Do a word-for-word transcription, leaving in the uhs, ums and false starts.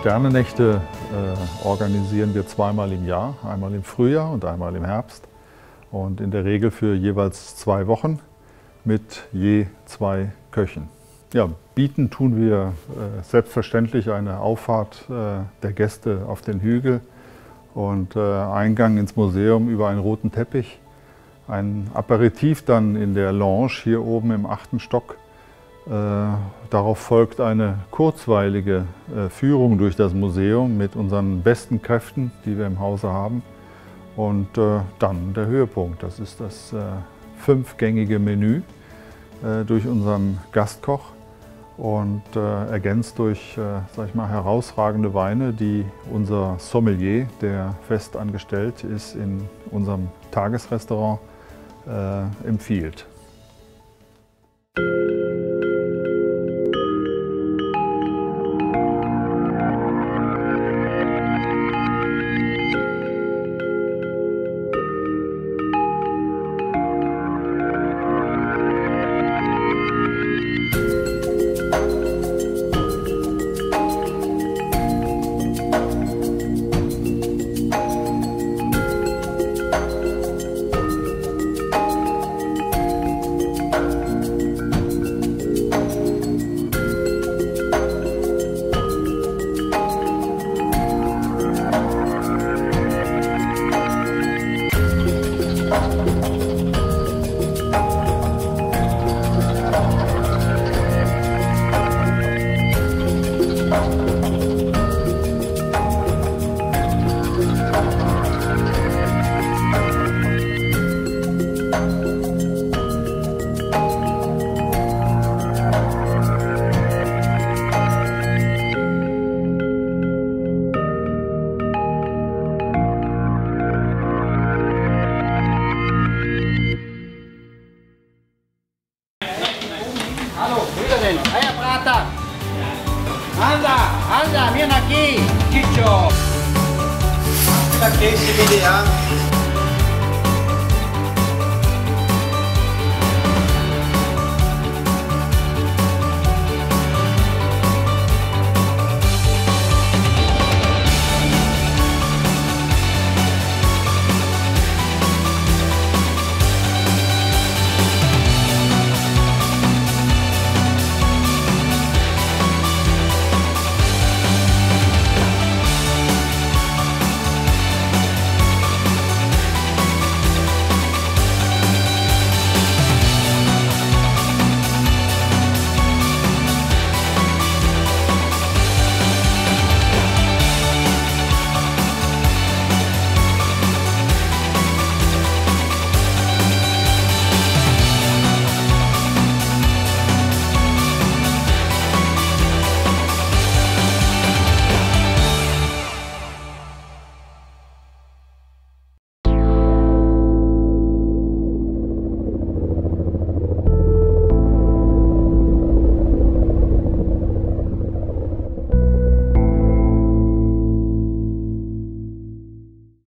Sternennächte äh, organisieren wir zweimal im Jahr, einmal im Frühjahr und einmal im Herbst. Und in der Regel für jeweils zwei Wochen mit je zwei Köchen. Ja, bieten tun wir äh, selbstverständlich eine Auffahrt äh, der Gäste auf den Hügel und äh, Eingang ins Museum über einen roten Teppich. Ein Aperitif dann in der Lounge hier oben im achten Stock. Äh, darauf folgt eine kurzweilige äh, Führung durch das Museum mit unseren besten Kräften, die wir im Hause haben. Und äh, dann der Höhepunkt, das ist das äh, fünfgängige Menü äh, durch unseren Gastkoch und äh, ergänzt durch äh, sag ich mal, herausragende Weine, die unser Sommelier, der fest angestellt ist in unserem Tagesrestaurant, äh, empfiehlt. Halo, Brüderin, Eierbrater! Anda, anda, vieni aqui! Chicho! Da che si vede anche